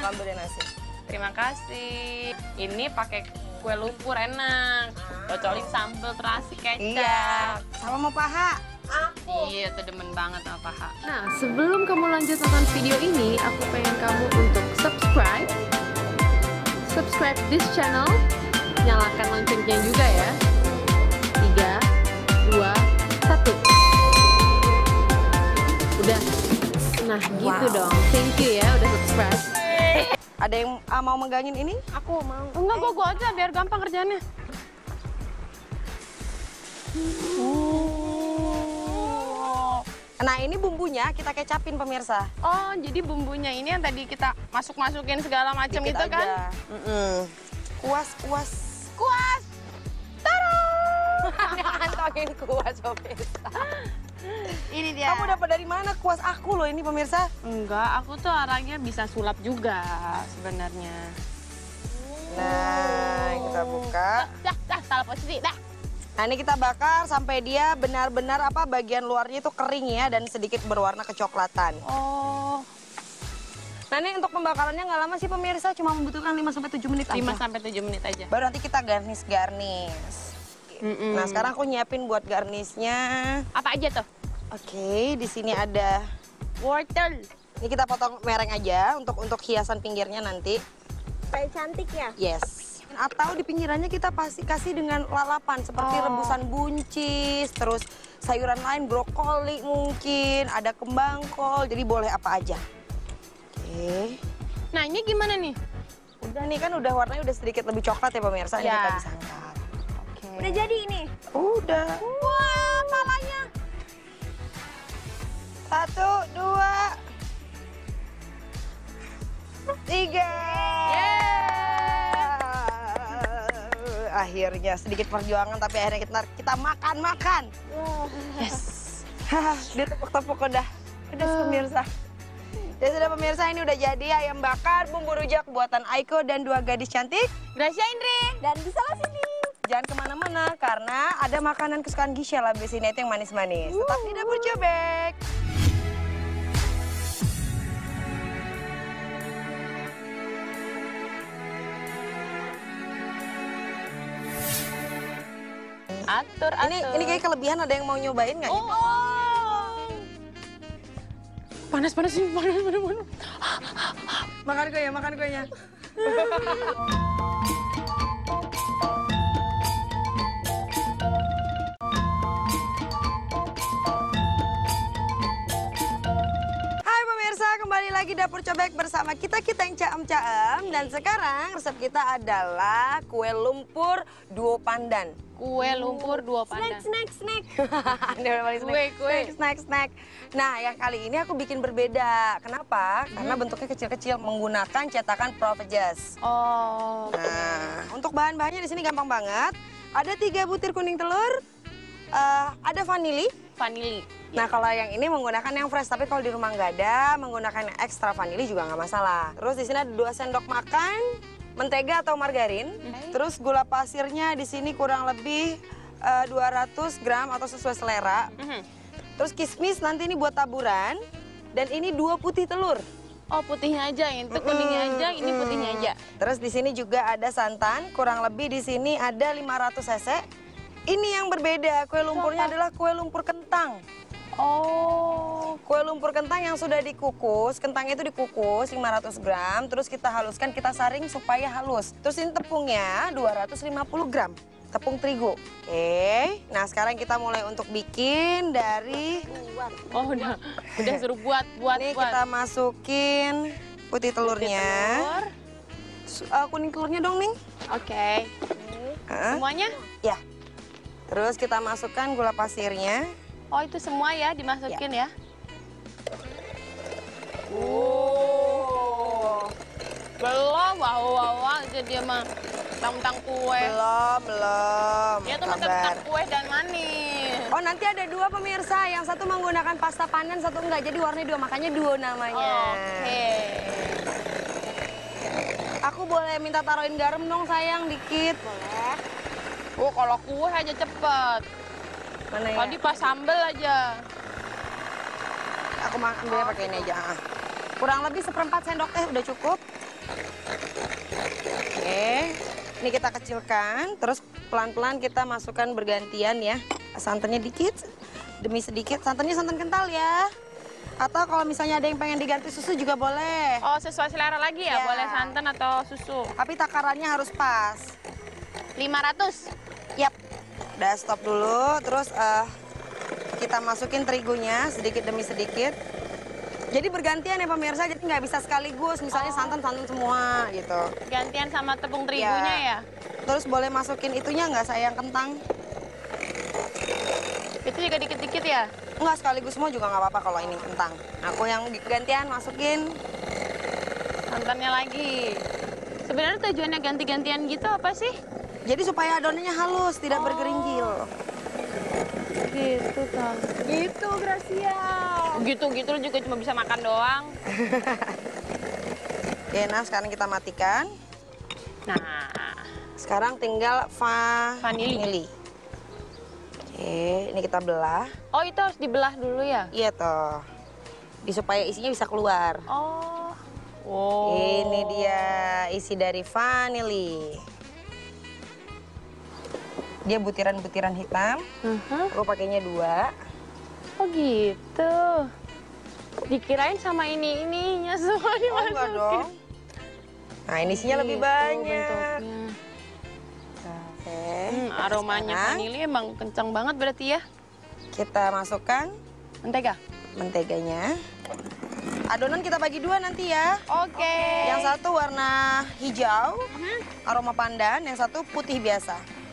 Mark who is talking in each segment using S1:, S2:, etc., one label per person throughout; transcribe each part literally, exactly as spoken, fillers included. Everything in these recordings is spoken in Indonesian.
S1: sambal dan nasi.
S2: Terima kasih. Ini pakai kue lumpur enak. Cocolin sambal terasi kecap.
S1: Iya, sama mau paha.
S2: Aku. Iya, tuh demen banget sama paha.
S3: Nah, sebelum kamu lanjut nonton video ini, aku pengen kamu untuk subscribe. Subscribe this channel. Nyalakan loncengnya juga ya. tiga, dua, satu. Udah. Nah, gitu
S1: Wow.
S3: dong. Thank you ya udah subscribe.
S1: Ada yang ah, mau megangin ini?
S2: Aku mau. Enggak, gua gua aja biar gampang kerjaannya.
S1: Nah, ini bumbunya kita kecapin pemirsa.
S2: Oh, jadi bumbunya ini yang tadi kita masuk-masukin segala macam
S1: Dikit
S2: itu
S1: aja.
S2: kan?
S1: Mm-mm. Kuas, kuas.
S2: Kuas. Taruh.
S1: Kantongin kuas pemirsa.
S2: Ini dia.
S1: Kamu dapat dari mana kuas aku loh ini pemirsa?
S2: Enggak, aku tuh orangnya bisa sulap juga sebenarnya.
S1: Nah, kita buka.
S2: Dah, dah, salah posisi, dah.
S1: Nah, ini kita bakar sampai dia benar-benar apa bagian luarnya itu kering ya dan sedikit berwarna kecoklatan.
S2: Oh,
S1: Nah, ini untuk pembakarannya nggak lama sih pemirsa, cuma membutuhkan lima sampai tujuh menit
S2: lima
S1: aja.
S2: sampai tujuh menit aja.
S1: Baru nanti kita garnish-garnish.
S2: Mm-mm.
S1: Nah, sekarang aku nyiapin buat garnishnya.
S2: Apa aja tuh?
S1: Oke, di sini ada
S2: Wortel.
S1: ini kita potong mereng aja untuk untuk hiasan pinggirnya nanti.
S4: Supaya cantik ya?
S1: Yes. Atau di pinggirannya kita pasti kasih dengan lalapan seperti
S2: Oh.
S1: rebusan buncis, terus sayuran lain, brokoli mungkin, ada kembang kol, jadi boleh apa aja. Oke.
S2: Nah, ini gimana nih?
S1: Udah nih kan udah warnanya udah sedikit lebih coklat ya pemirsa, ini
S2: Ya.
S1: kita bisa angkat.
S2: Oke.
S4: Udah jadi ini?
S1: Udah.
S2: Wah, palanya.
S1: Satu, dua, tiga. Akhirnya sedikit perjuangan tapi akhirnya kita kita makan-makan. Yes. Hah, ditepuk-tepuk udah. Udah pemirsa. Ya sudah pemirsa, ini udah jadi ayam bakar bumbu rujak buatan Aiko dan dua gadis cantik.
S2: Gracia Indri.
S4: Dan bisa lah sini.
S1: Jangan kemana-mana karena ada makanan kesukaan Gisel habis ini itu yang manis-manis. Tetap di Dapur Cobek.
S2: Atur, atur.
S1: Ini ini kayak kelebihan, ada yang mau nyobain nggak?
S2: Oh, oh. Panas, panas sih, panas, panas, panas.
S1: Makan kuenya, makan kuenya. Hai pemirsa, kembali lagi Dapur Cobek bersama kita-kita yang caem-caem. Dan sekarang resep kita adalah kue lumpur duo pandan.
S2: Kue lumpur dua
S4: Snack,
S2: pandan.
S4: snack, snack.
S1: Dia udah paling snack.
S2: Kue, kue.
S1: Snack, snack, snack. Nah, yang kali ini aku bikin berbeda. Kenapa? Karena bentuknya kecil-kecil menggunakan cetakan Profejas.
S2: Oh.
S1: Nah, untuk bahan-bahannya di sini gampang banget. Ada tiga butir kuning telur, eh, ada vanili.
S2: Vanili.
S1: Nah, kalau yang ini menggunakan yang fresh, tapi kalau di rumah nggak ada, menggunakan yang ekstra vanili juga nggak masalah. Terus di sini ada dua sendok makan mentega atau margarin. Terus gula pasirnya di sini kurang lebih eh, dua ratus gram atau sesuai selera.
S2: Mhm.
S1: Terus kismis nanti ini buat taburan. Dan ini dua putih telur.
S2: Oh, putihnya aja, itu kuningnya aja, ini putihnya aja.
S1: Terus di sini juga ada santan, kurang lebih di sini ada lima ratus cc. Ini yang berbeda, kue lumpurnya
S2: Apa?
S1: adalah kue lumpur kentang.
S2: Oh.
S1: Kue lumpur kentang yang sudah dikukus, kentangnya itu dikukus lima ratus gram, terus kita haluskan, kita saring supaya halus. Terus ini tepungnya dua ratus lima puluh gram, tepung terigu. Oke, nah sekarang kita mulai untuk bikin dari...
S2: Oh, udah udah suruh buat, buat,
S1: Ini
S2: buat.
S1: kita masukin putih telurnya.
S2: Telur.
S1: Su- eh, kuning telurnya dong, Ning.
S2: Oke.
S1: Heeh.
S2: Semuanya?
S1: Ya. Terus kita masukkan gula pasirnya.
S2: Oh, itu semua ya dimasukin ya?
S1: Oh.
S2: Belum, wow, wow, wow. Jadi emang tentang kue.
S1: Belum, belum.
S2: Ya tuh
S1: Sabar.
S2: tentang kue dan manis.
S1: Oh, nanti ada dua pemirsa. Yang satu menggunakan pasta pandan, satu enggak. Jadi warnanya dua, makanya duo namanya.
S2: Oke.
S1: Aku boleh minta taruhin garam dong, sayang, dikit.
S4: Boleh.
S2: Oh, kalau kue aja cepet.
S1: Mana ya?
S2: Tadi pas sambel aja.
S1: Aku ma- ambilnya pakai ini aja. ah. Kurang lebih seperempat sendok teh udah cukup. Oke, ini kita kecilkan, terus pelan-pelan kita masukkan bergantian ya. Santannya dikit, demi sedikit. Santannya santan kental ya. Atau kalau misalnya ada yang pengen diganti susu juga boleh.
S2: Oh, sesuai selera lagi ya?
S1: Ya.
S2: Boleh santan atau susu?
S1: Tapi takarannya harus pas.
S2: lima ratus.
S1: Yap, udah stop dulu. Terus eh, kita masukin terigunya sedikit demi sedikit. Jadi bergantian ya pemirsa, jadi nggak bisa sekaligus. Misalnya santan-santan semua gitu.
S2: Gantian sama tepung terigunya ya?
S1: Terus boleh masukin itunya nggak sayang kentang?
S2: Itu juga dikit-dikit ya?
S1: Nggak sekaligus semua juga nggak apa-apa kalau ini kentang. Aku yang gantian masukin.
S2: Santannya lagi. Sebenarnya tujuannya ganti-gantian gitu apa sih?
S1: Jadi supaya adonannya halus, tidak bergeringgil.
S2: Gitu, Kang.
S4: Gitu, Gracia.
S2: Gitu-gitu lu juga cuma bisa makan doang.
S1: Oke, nah sekarang kita matikan.
S2: Nah,
S1: Sekarang tinggal va
S2: Vanili.
S1: vanili. Oke, ini kita belah.
S2: oh itu harus dibelah dulu ya?
S1: Iya toh. Di supaya isinya bisa keluar.
S2: Oh. Wow.
S1: Ini dia isi dari vanili. Dia butiran-butiran hitam.
S2: Mhm.
S1: Aku pakainya dua.
S2: Oh gitu. Dikirain sama ini ininya semua
S1: Oh
S2: dimasukin.
S1: enggak dong. Nah ini isinya lebih
S2: Gitu
S1: banyak.
S2: bentuknya.
S1: Oke.
S2: Hmm, aromanya
S1: Sekarang
S2: vanili emang kencang banget berarti ya?
S1: kita masukkan
S2: Mentega?
S1: menteganya. Adonan kita bagi dua nanti ya.
S2: Oke.
S1: Yang satu warna hijau, aroma pandan. Yang satu putih biasa.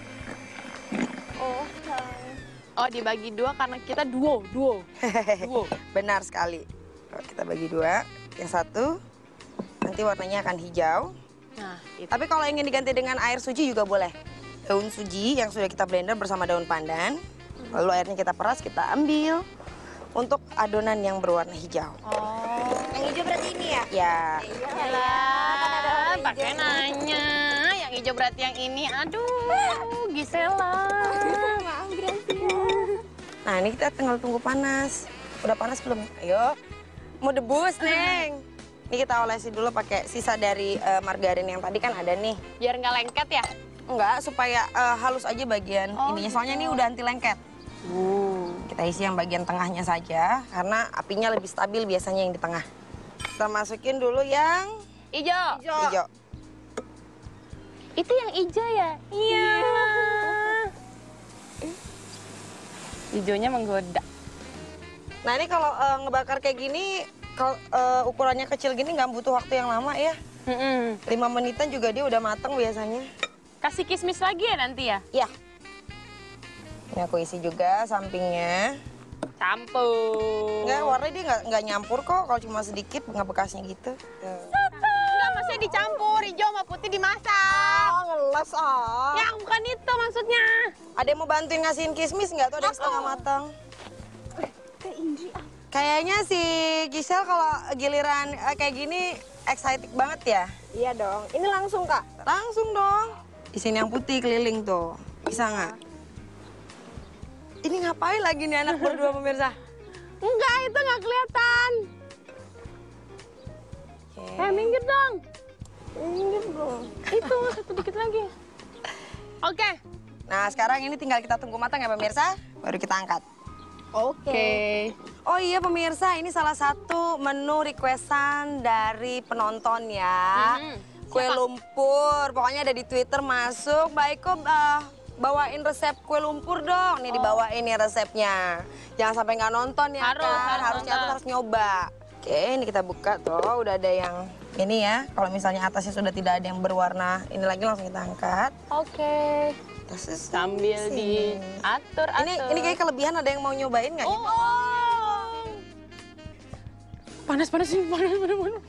S4: Oh,
S2: Oh dibagi dua karena kita duo, duo, duo.
S1: Benar sekali. Kalau kita bagi dua, yang satu nanti warnanya akan hijau.
S2: Nah, itu.
S1: Tapi kalau ingin diganti dengan air suji juga boleh. Daun suji yang sudah kita blender bersama daun pandan. Lalu airnya kita peras, kita ambil untuk adonan yang berwarna hijau.
S2: Oh.
S4: yang hijau berarti ini ya?
S1: Ya,
S2: Yalah, pakai nanya. Yang hijau berarti yang ini. Aduh, Gisela.
S4: Maaf, Gracia.
S1: nah ini kita tinggal tunggu panas. Udah panas belum? Ayo, mau debus, Neng. Ini kita olesi dulu pakai sisa dari eh, margarin yang tadi kan ada nih.
S2: Biar nggak lengket ya?
S1: Enggak, supaya eh, halus aja bagian
S2: Oh,
S1: ininya. Soalnya ini udah anti lengket.
S2: Uh.
S1: Kita isi yang bagian tengahnya saja, karena apinya lebih stabil biasanya yang di tengah. Kita masukin dulu yang
S2: Ijo.
S1: hijau.
S2: Itu yang hijau ya? Iya. Hijaunya menggoda.
S1: Nah ini kalau eh, ngebakar kayak gini, kalau eh, ukurannya kecil gini nggak butuh waktu yang lama ya.
S2: Mm-mm.
S1: lima menitan juga dia udah mateng biasanya.
S2: Kasih kismis lagi ya nanti ya?
S1: Ya. Ini aku isi juga sampingnya.
S2: Campur.
S1: Enggak, warnanya dia nggak nggak nyampur kok. Kalau cuma sedikit nggak bekasnya gitu. Tuh.
S2: Enggak, maksudnya dicampur. Hijau sama putih dimasak.
S1: Oh, ngeles ah.
S2: Ya, bukan itu maksudnya.
S1: Ada yang mau bantuin ngasihin kismis nggak tuh? Ada yang setengah matang.
S4: Ke Indri ah.
S1: Kayaknya si Gisel kalau giliran eh, kayak gini excited banget ya.
S4: Iya dong. Ini langsung, Kak.
S1: Langsung dong. Di sini yang putih keliling tuh. Bisa nggak? Ini ngapain lagi nih anak berdua pemirsa?
S2: Enggak, itu nggak kelihatan.
S1: Oke.
S2: Eh, minggir dong.
S4: Ini dong.
S2: Itu, satu dikit lagi. Oke.
S1: Nah sekarang ini tinggal kita tunggu matang ya pemirsa. Baru kita angkat.
S4: Oke.
S1: Oh iya pemirsa, ini salah satu menu requestan dari penonton ya.
S2: Mhm.
S1: Kue
S2: Siapa?
S1: lumpur, pokoknya ada di Twitter masuk. Baik kok eh, bawain resep kue lumpur dong. Nih dibawain nih resepnya. Jangan sampai nggak nonton ya
S2: Harus,
S1: kan.
S2: harus
S1: Harus nyatet,
S2: nonton.
S1: harus nyoba. Oke, ini kita buka tuh. Udah ada yang ini ya. Kalau misalnya atasnya sudah tidak ada yang berwarna ini lagi langsung kita angkat.
S2: Oke.
S1: Terus
S2: Sambil
S1: sini.
S2: diatur, atur.
S1: Ini ini kayak kelebihan, ada yang mau nyobain nggak?
S2: Oh. Panas, panas, panas, panas, panas.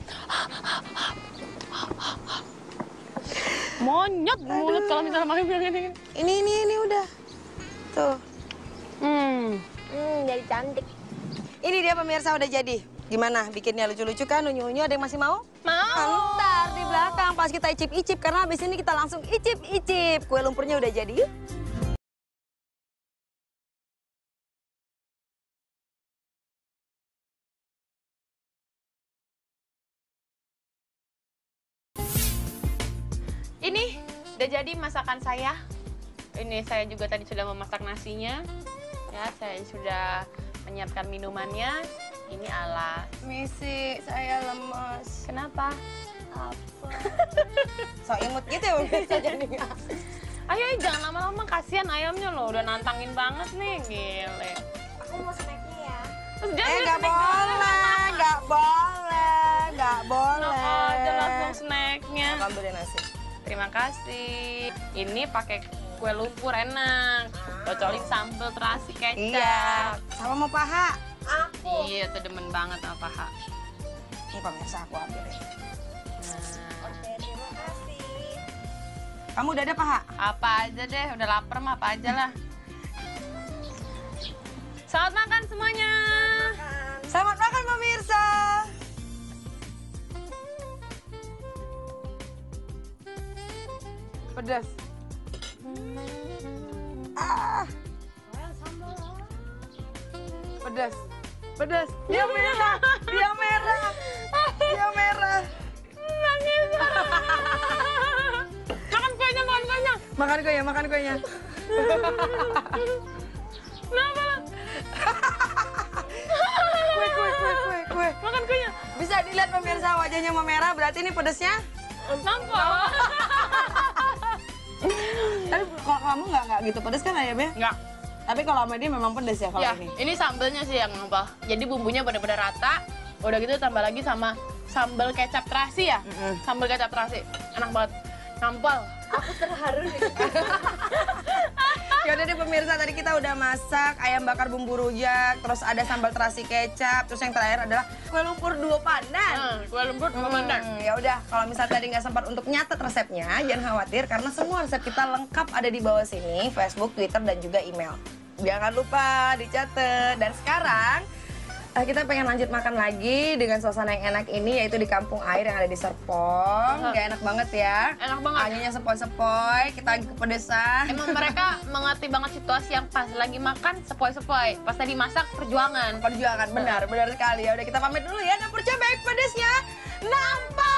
S2: Monyet mulut kalau misalnya makan bilang ini.
S1: Ini ini ini udah. Tuh.
S2: Hmm.
S4: Hmm, jadi cantik.
S1: Ini dia pemirsa udah jadi. Gimana? Bikinnya lucu-lucu kan? Unyu-unyu ada yang masih mau?
S2: Mau.
S1: Ntar di belakang pas kita icip-icip karena habis ini kita langsung icip-icip. Kue lumpurnya udah jadi. Yuk.
S2: Ini udah jadi masakan saya. Ini saya juga tadi sudah memasak nasinya. Ya, saya sudah menyiapkan minumannya. Ini alas.
S1: Misi, saya lemas.
S2: Kenapa?
S1: Apa? So imut gitu ya pemirsa jadinya.
S2: Ayo, jangan lama-lama, kasihan ayamnya loh. Udah nantangin banget nih, gile.
S4: Aku mau snacknya ya.
S2: Terus
S1: Eh nggak boleh, nggak boleh, nggak boleh.
S2: Oh, aja langsung snacknya.
S1: Kamu beli nasi.
S2: Terima kasih. Ini pakai kue lumpur enak. Cocolin sambal terasi kecap.
S1: Iya, sama mau paha.
S4: Aku.
S2: Iya, tuh demen banget sama paha.
S1: Ini pemirsa aku ambil deh.
S2: Nah,
S4: Oke, terima kasih.
S1: Kamu udah ada paha?
S2: apa aja deh, udah lapar mah apa aja lah. Selamat makan semuanya.
S1: Selamat makan pemirsa. Pedas. Ah. Pedas. Pedas. Dia merah. Dia merah. Dia merah.
S2: Nangis. Makan kuenya, makan kuenya.
S1: Makan kuenya, makan kuenya.
S2: Kenapa?
S1: Kue, kue, kue, kue, kue.
S2: Makan kuenya.
S1: Bisa dilihat pemirsa wajahnya memerah, berarti ini pedasnya.
S2: Nampak?
S1: Tapi kalau kamu nggak nggak gitu pedas kan ayamnya?
S2: Enggak.
S1: Tapi kalau sama dia memang pedas ya kalau
S2: Ya,
S1: ini.
S2: ini sambelnya sih yang apa? Jadi bumbunya benar-benar rata. Udah gitu tambah lagi sama sambal kecap terasi ya.
S1: Mm-mm.
S2: Sambal kecap terasi. Enak banget. Nampol.
S4: Aku terharu nih.
S1: Ya udah deh pemirsa, tadi kita udah masak ayam bakar bumbu rujak, terus ada sambal terasi kecap, terus yang terakhir adalah kue lumpur duo pandan.
S2: Hmm, kue lumpur komandan.
S1: Hmm, ya udah, kalau misalnya tadi nggak sempat untuk nyatet resepnya, jangan khawatir karena semua resep kita lengkap ada di bawah sini, Facebook, Twitter, dan juga email. Jangan lupa dicatat. Dan sekarang eh, kita pengen lanjut makan lagi dengan suasana yang enak ini, yaitu di Kampung Air yang ada di Serpong. Gak enak banget ya.
S2: Enak banget.
S1: Anginnya sepoi-sepoi, kita lagi kepedesan.
S2: Emang mereka mengerti banget situasi yang pas lagi makan sepoi-sepoi, pas tadi masak perjuangan.
S1: Perjuangan, benar, benar sekali. Ya udah kita pamit dulu ya, dapur cobek pedesnya nampak.